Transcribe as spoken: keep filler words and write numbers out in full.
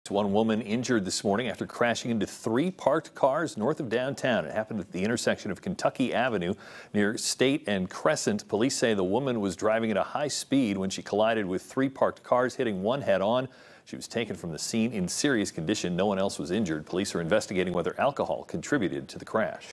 One woman injured this morning after crashing into three parked cars north of downtown. It happened at the intersection of Kentucky Avenue near State and Crescent. Police say the woman was driving at a high speed when she collided with three parked cars, hitting one head on. She was taken from the scene in serious condition. No one else was injured. Police are investigating whether alcohol contributed to the crash.